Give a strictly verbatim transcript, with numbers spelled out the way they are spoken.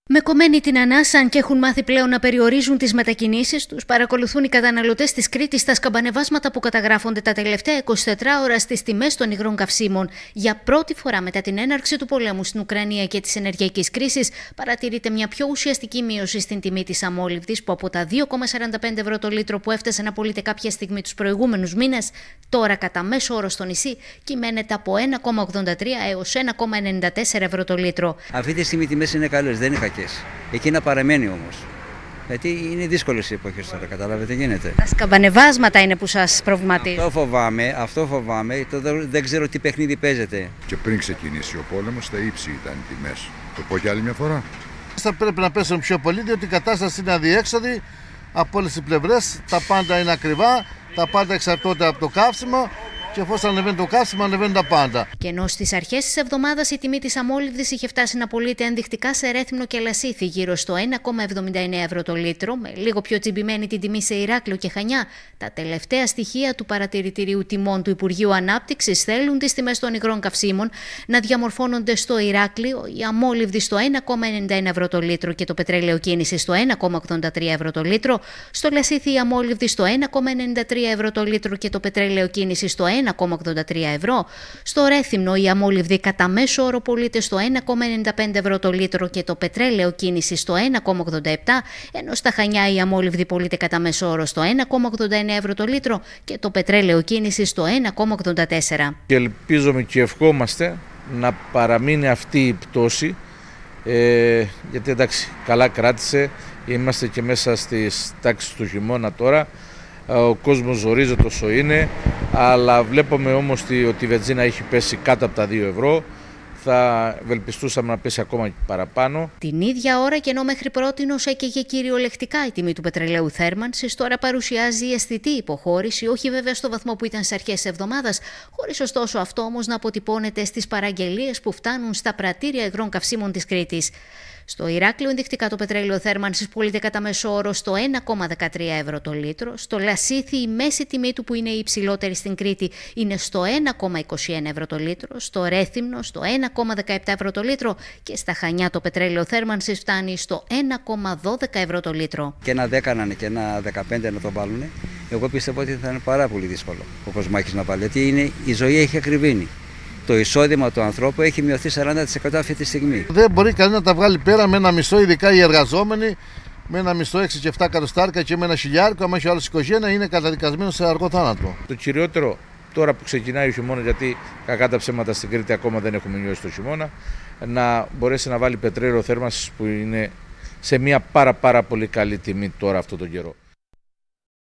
Με κομμένη την ανάσα, αν και έχουν μάθει πλέον να περιορίζουν τις μετακινήσεις τους, παρακολουθούν οι καταναλωτές της Κρήτης τα σκαμπανεβάσματα που καταγράφονται τα τελευταία εικοσιτέσσερις ώρα στις τιμές των υγρών καυσίμων. Για πρώτη φορά μετά την έναρξη του πολέμου στην Ουκρανία και της ενεργειακής κρίσης, παρατηρείται μια πιο ουσιαστική μείωση στην τιμή της αμόλυβδης, που από τα δύο κόμμα σαράντα πέντε ευρώ το λίτρο που έφτασε να πωλείται κάποια στιγμή τους προηγούμενους μήνες, τώρα κατά μέσο όρο στο νησί κυμαίνεται από ένα κόμμα ογδόντα τρία έως ένα κόμμα ενενήντα τέσσερα ευρώ το λίτρο. Αυτή τη στιγμή οι τιμές είναι καλές, δεν είναι κακές. Εκεί να παραμένει όμως. Γιατί είναι δύσκολες οι εποχές τώρα, καταλάβετε τι γίνεται. Τα σκαμπανεβάσματα είναι που σας προβληματίζουν. Αυτό φοβάμαι, αυτό φοβάμαι. Το δεν ξέρω τι παιχνίδι παίζεται. Και πριν ξεκινήσει ο πόλεμος, στα ύψη ήταν οι τιμές. Το πω και άλλη μια φορά. Θα πρέπει να πέσουν πιο πολύ, διότι η κατάσταση είναι αδιέξοδη από όλες τις πλευρές. Τα πάντα είναι ακριβά, τα πάντα εξαρτώνται από το καύσιμο. Και εφόσον ανεβαίνει το καύσιμο, ανεβαίνουν τα πάντα. Και ενώ στις αρχές της εβδομάδας η τιμή της αμόλυβδης είχε φτάσει να πωλείται ενδεικτικά σε Ρέθυμνο και Λασίθι γύρω στο ένα κόμμα εβδομήντα εννέα ευρώ το λίτρο, με λίγο πιο τσιμπημένη την τιμή σε Ηράκλειο και Χανιά, τα τελευταία στοιχεία του παρατηρητηρίου τιμών του Υπουργείου Ανάπτυξης θέλουν τις τιμές των υγρών καυσίμων να διαμορφώνονται στο Ηράκλειο, η αμόλυβδη στο ένα κόμμα ενενήντα ένα ευρώ το λίτρο και το πετρέλαιο κίνηση στο ένα κόμμα ογδόντα τρία ευρώ το λίτρο, στο Λασίθι η αμόλυβδη στο ένα κόμμα ενενήντα τρία ευρώ το λίτρο και το πετρέλαιο κίνηση στο ένα κόμμα ογδόντα τρία ευρώ. Στο Ρέθυμνο η αμόλυβδη κατά μέσο όρο πωλείται στο ένα κόμμα ενενήντα πέντε ευρώ το λίτρο και το πετρέλαιο κίνηση στο ένα κόμμα ογδόντα επτά, ενώ στα Χανιά η αμόλυβδη πωλείται κατά μέσο όρο στο ένα κόμμα ογδόντα εννέα ευρώ το λίτρο και το πετρέλαιο κίνηση στο ένα κόμμα ογδόντα τέσσερα. Και ελπίζουμε και ευχόμαστε να παραμείνει αυτή η πτώση, ε, γιατί εντάξει, καλά κράτησε, είμαστε και μέσα στις τάξεις του χειμώνα τώρα. Ο κόσμος ζορίζεται όσο είναι, αλλά βλέπουμε όμως ότι η βενζίνα έχει πέσει κάτω από τα δύο ευρώ. Θα ευελπιστούσαμε να πέσει ακόμα παραπάνω. Την ίδια ώρα, και ενώ μέχρι πρότινος έκαιγε κυριολεκτικά η τιμή του πετρελαίου θέρμανσης, τώρα παρουσιάζει αισθητή υποχώρηση, όχι βέβαια στο βαθμό που ήταν στις αρχές της εβδομάδας, χωρίς ωστόσο αυτό όμως να αποτυπώνεται στις παραγγελίες που φτάνουν στα πρατήρια υγρών καυσίμων της Κρήτης. Στο Ηράκλειο ενδεικτικά το πετρέλαιο θέρμανσης πωλείται κατά μέσο όρο στο ένα κόμμα δεκατρία ευρώ το λίτρο. Στο Λασίθι η μέση τιμή του, που είναι η υψηλότερη στην Κρήτη, είναι στο ένα κόμμα είκοσι ένα ευρώ το λίτρο. Στο Ρέθυμνο στο ένα κόμμα δεκαεπτά ευρώ το λίτρο και στα Χανιά το πετρέλαιο θέρμανσης φτάνει στο ένα κόμμα δώδεκα ευρώ το λίτρο. Και ένα δέκα να είναι και ένα δεκαπέντε να το βάλουν, εγώ πιστεύω ότι θα είναι πάρα πολύ δύσκολο ο Κοσμάκης να βάλει. Γιατί είναι, η ζωή έχει ακριβήνει. Το εισόδημα του ανθρώπου έχει μειωθεί σαράντα τοις εκατό αυτή τη στιγμή. Δεν μπορεί κανείς να τα βγάλει πέρα με ένα μισθό, ειδικά οι εργαζόμενοι, με ένα μισθό έξι και επτά εκατοστάρικα και με ένα χιλιάρικο. Αν έχει άλλο οικογένεια, είναι καταδικασμένο σε αργό θάνατο. Το κυριότερο τώρα που ξεκινάει ο χειμώνα, γιατί κακά τα ψέματα στην Κρήτη ακόμα δεν έχουμε νιώσει το χειμώνα, να μπορέσει να βάλει πετρέλαιο θέρμανσης που είναι σε μια πάρα πάρα πολύ καλή τιμή τώρα αυτό τον καιρό.